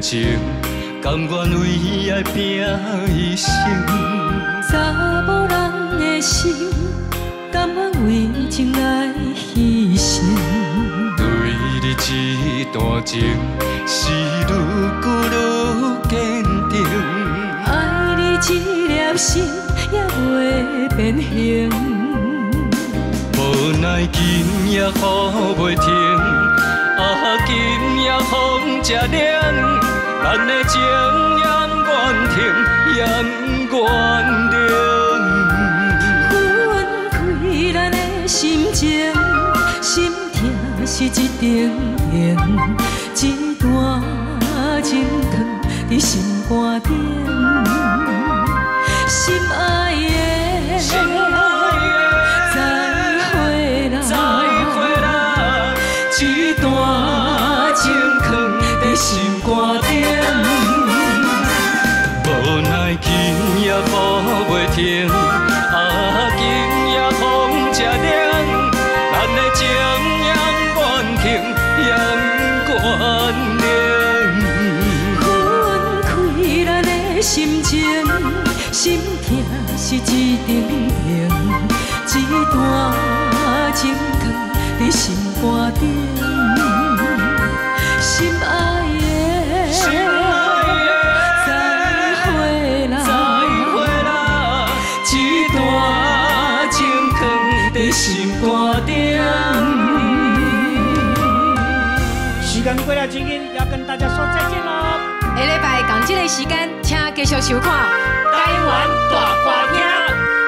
情，甘愿为爱拼一生。 查某人的心，甘愿为情来牺牲。 对你这段情，是愈久愈坚定。 爱你一粒心，也袂变形。 无奈今夜雨袂停，今夜风正凉，咱的情永远停，永远停。 分开咱的心情，心痛是一阵烟，一段情藏伫心肝顶。心爱的，再会啦，一段情藏伫心肝顶。 无奈今夜雨袂停，今夜风正凉，咱的情永远停，永远停。 分开咱的心情，心痛是一阵烟，一段情藏伫心肝顶。心爱的，再会啦，一段情藏伫心肝顶。 时间过了真紧，要跟大家说再见喽。 下礼拜同这个时间，请继续收看台湾大歌厅。